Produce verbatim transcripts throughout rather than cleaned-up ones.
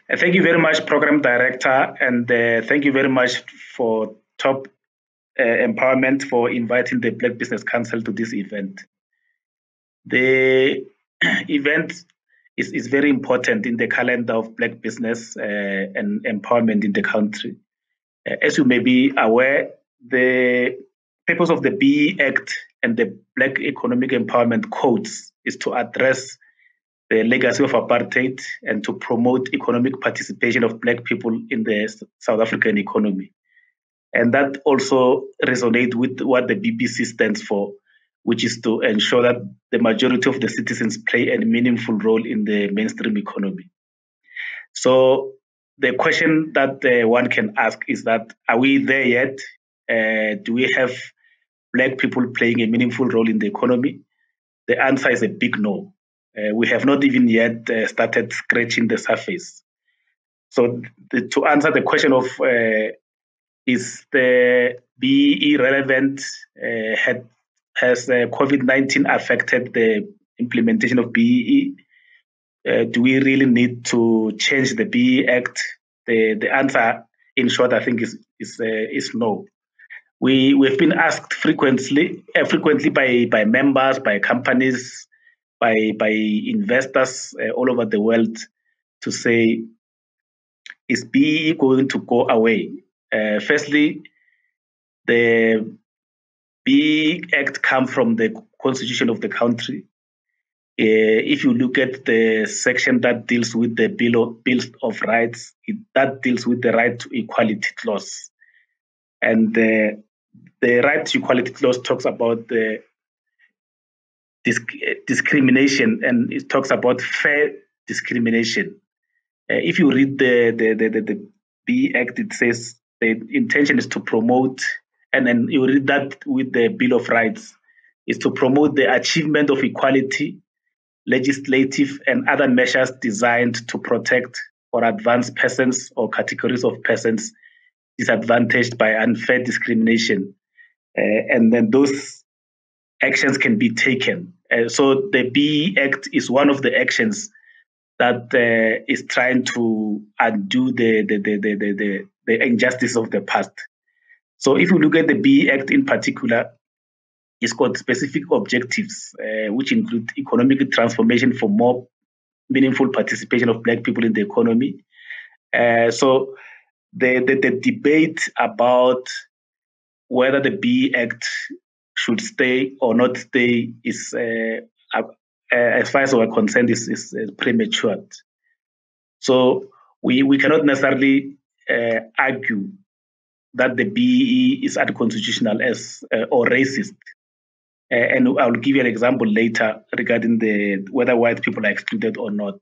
Uh, Thank you very much, Program Director, and uh, thank you very much for Top uh, Empowerment for inviting the Black Business Council to this event. The event is, is very important in the calendar of Black business uh, and empowerment in the country. Uh, as you may be aware, the purpose of the B E E Act and the Black Economic Empowerment Codes is to address the legacy of apartheid and to promote economic participation of Black people in the South African economy. And that also resonates with what the B B C stands for, which is to ensure that the majority of the citizens play a meaningful role in the mainstream economy. So the question that uh, one can ask is that, are we there yet? Uh, do we have Black people playing a meaningful role in the economy? The answer is a big no. Uh, we have not even yet uh, started scratching the surface. So the, to answer the question of uh, is the B E E relevant, uh, had, has uh, COVID nineteen affected the implementation of B E E? Uh, do we really need to change the B E E Act? The, the answer, in short, I think is, is, uh, is no. We, we've been asked frequently, uh, frequently by, by members, by companies, by by investors uh, all over the world to say, is B E E going to go away? Uh, firstly, the B E E Act comes from the constitution of the country. Uh, if you look at the section that deals with the Bill of, Bills of Rights, it, that deals with the right to equality clause. And uh, the right to equality clause talks about the discrimination, and it talks about fair discrimination. Uh, if you read the the, the, the, the B E E Act, it says the intention is to promote, and then you read that with the Bill of Rights, is to promote the achievement of equality, legislative and other measures designed to protect or advance persons or categories of persons disadvantaged by unfair discrimination. Uh, and then those actions can be taken. Uh, so the B E E Act is one of the actions that uh, is trying to undo the the, the, the, the, the the injustice of the past. So if you look at the B E E Act in particular, it's got specific objectives, uh, which include economic transformation for more meaningful participation of Black people in the economy. Uh, so the, the, the debate about whether the B E E Act should stay or not stay is, uh, uh, as far as we're concerned, is, is uh, premature. So we, we cannot necessarily uh, argue that the B E E is unconstitutional as uh, or racist. Uh, and I'll give you an example later regarding the whether white people are excluded or not.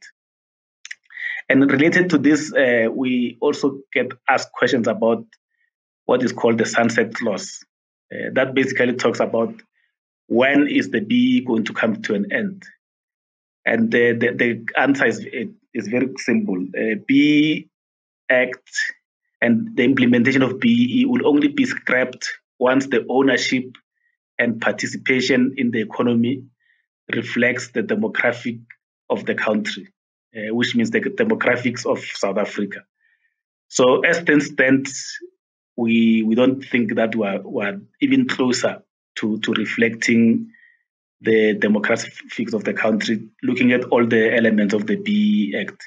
And related to this, uh, we also get asked questions about what is called the sunset clause. Uh, that basically talks about when is the B E E going to come to an end. And the, the, the answer is, is very simple. Uh, B E E Act and the implementation of B E E will only be scrapped once the ownership and participation in the economy reflects the demographic of the country, uh, which means the demographics of South Africa. So as things stand, we we don't think that we're, we're even closer to, to reflecting the demographics of the country, looking at all the elements of the B E E Act.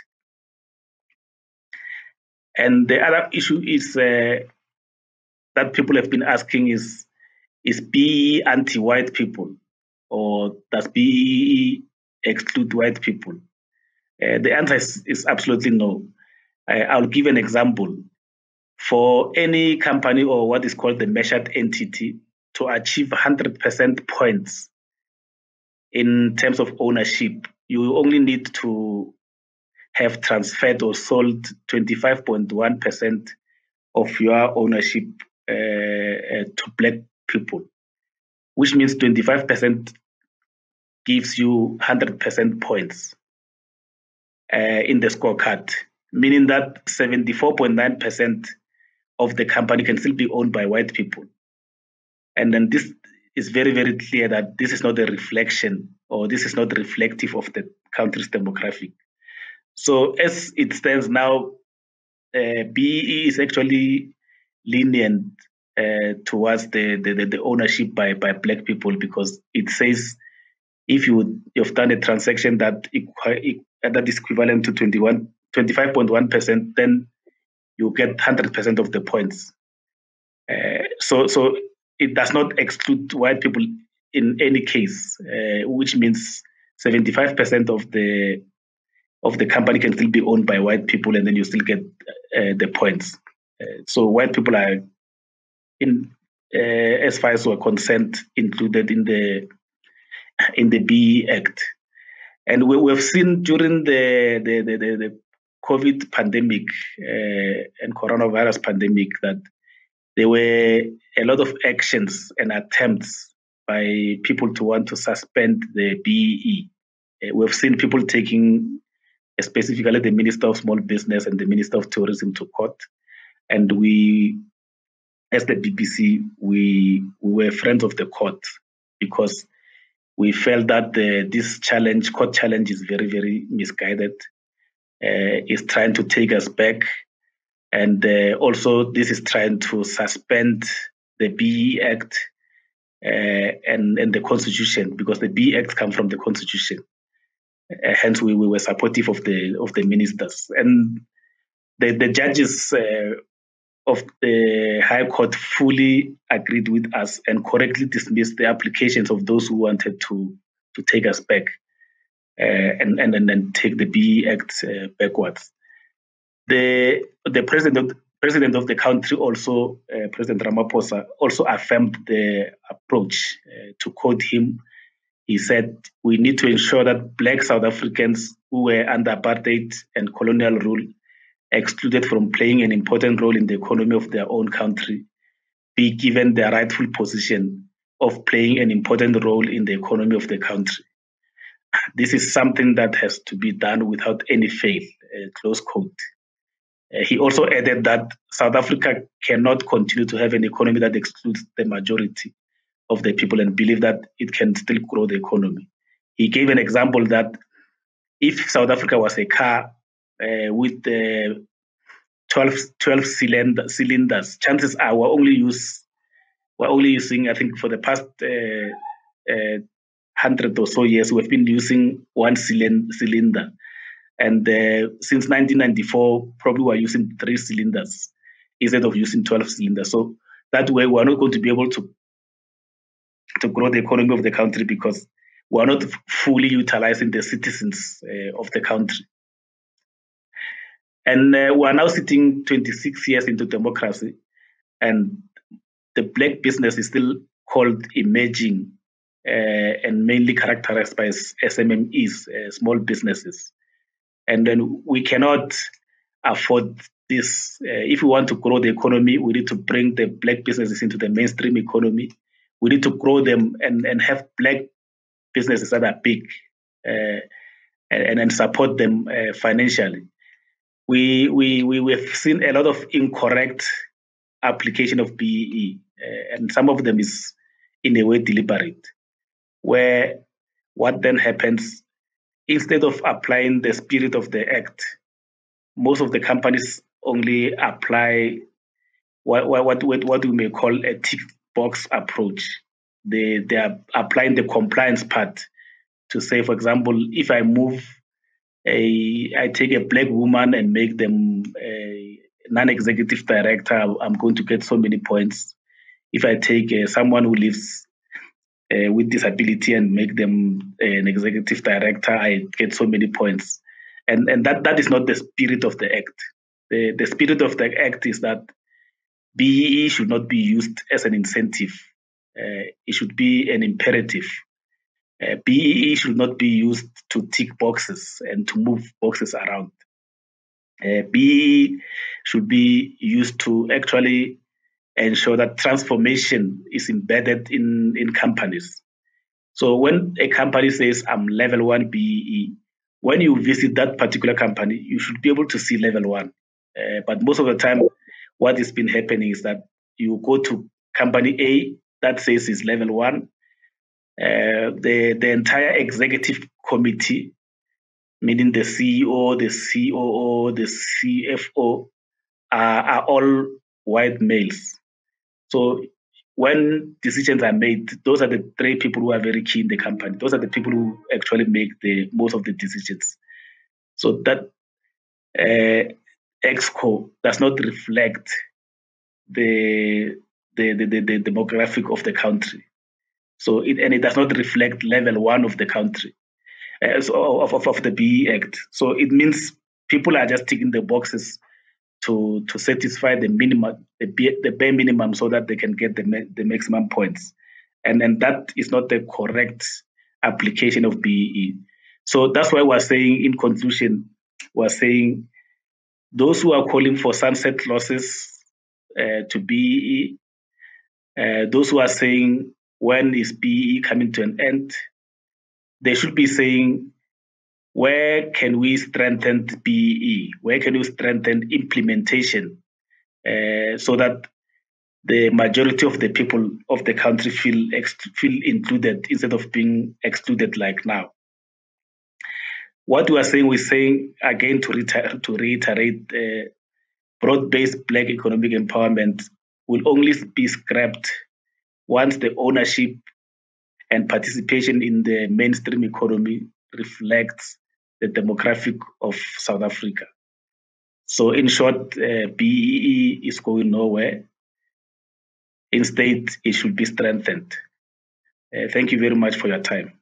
And the other issue is uh, that people have been asking is, is B E E anti-white people, or does B E E exclude white people? Uh, the answer is, is absolutely no. I, I'll give an example. For any company or what is called the measured entity to achieve one hundred percent points in terms of ownership, you only need to have transferred or sold twenty-five point one percent of your ownership uh, uh, to Black people, which means twenty-five percent gives you one hundred percent points uh, in the scorecard, meaning that seventy-four point nine percent of the company can still be owned by white people. And then this is very, very clear that this is not a reflection, or this is not reflective of the country's demographic. So as it stands now, uh, B E E is actually lenient uh, towards the, the, the ownership by, by black people, because it says if you, you've done a transaction that, equi- that is equivalent to twenty-one, twenty-five point one percent, then you get one hundred percent of the points. Uh, so, so it does not exclude white people in any case, uh, which means seventy-five percent of the of the company can still be owned by white people, and then you still get uh, the points. Uh, so white people are, in uh, as far as we're concerned, included in the in the B E E Act. And we, we've seen during the the, the, the, the COVID pandemic uh, and coronavirus pandemic that there were a lot of actions and attempts by people to want to suspend the B E E. Uh, we've seen people taking, specifically the Minister of Small Business and the Minister of Tourism, to court. And we, as the B B C, we, we were friends of the court, because we felt that the, this challenge, court challenge, is very, very misguided. Uh, it's trying to take us back. And uh, also, this is trying to suspend the B E E Act uh, and, and the Constitution, because the B E E Act comes from the Constitution. Uh, hence, we, we were supportive of the of the ministers. And the, the judges uh, of the High Court fully agreed with us and correctly dismissed the applications of those who wanted to, to take us back uh, and, and, and then take the B E E Act uh, backwards. The, the president of, president of the country also, uh, President Ramaphosa, also affirmed the approach. Uh, to quote him, he said, "We need to ensure that Black South Africans who were under apartheid and colonial rule, excluded from playing an important role in the economy of their own country, be given their rightful position of playing an important role in the economy of the country. This is something that has to be done without any fail," uh, close quote. Uh, he also added that South Africa cannot continue to have an economy that excludes the majority of the people, and believe that it can still grow the economy. He gave an example that if South Africa was a car uh, with uh, twelve, twelve cylinder, cylinders, chances are we're only use we're only using, I think, for the past uh, uh, hundred or so years, we've been using one cylinder. And uh, since nineteen ninety-four, probably we're using three cylinders instead of using twelve cylinders. So that way, we're not going to be able to, to grow the economy of the country, because we're not fully utilizing the citizens uh, of the country. And uh, we're now sitting twenty-six years into democracy, and the black business is still called emerging uh, and mainly characterized by S M M Es, uh, small businesses. And then we cannot afford this. Uh, if we want to grow the economy, we need to bring the black businesses into the mainstream economy. We need to grow them and, and have black businesses that are big uh, and, and support them uh, financially. We, we, we, we've seen a lot of incorrect application of B E E, uh, and some of them is in a way deliberate, where what then happens, instead of applying the spirit of the act, most of the companies only apply what what what, what we may call a tick box approach. They they are applying the compliance part to say, for example, if I move a I take a black woman and make them a non-executive director, I'm going to get so many points. If I take uh, someone who lives Uh, with disability and make them an executive director, I get so many points. And and that, that is not the spirit of the act. The, the spirit of the act is that B E E should not be used as an incentive. Uh, it should be an imperative. Uh, B E E should not be used to tick boxes and to move boxes around. Uh, B E E should be used to actually ensure that transformation is embedded in, in companies. So when a company says, I'm level one B E E, when you visit that particular company, you should be able to see level one. Uh, but most of the time, what has been happening is that you go to company A that says is level one. Uh, the, the entire executive committee meaning the C E O, the C O O, the C F O, are, are all white males. So when decisions are made, those are the three people who are very key in the company. Those are the people who actually make the most of the decisions. So that uh, exco does not reflect the the, the, the, the demographic of the country. So it, and it does not reflect level one of the country, uh, so of, of, of the B E E Act. So it means people are just ticking the boxes to to satisfy the minimum, the, the bare minimum, so that they can get the the maximum points, and and that is not the correct application of B E E. So that's why we're saying, in conclusion, we're saying those who are calling for sunset clauses uh, to B E E, uh, those who are saying when is B E E coming to an end, they should be saying where can we strengthen B E E, where can we strengthen implementation, uh, so that the majority of the people of the country feel ex- feel included instead of being excluded like now. What we are saying, we're saying again to, reiter- to reiterate, uh, broad-based Black economic empowerment will only be scrapped once the ownership and participation in the mainstream economy reflects the demographic of South Africa. So in short, uh, B E E is going nowhere. Instead, it should be strengthened. Uh, thank you very much for your time.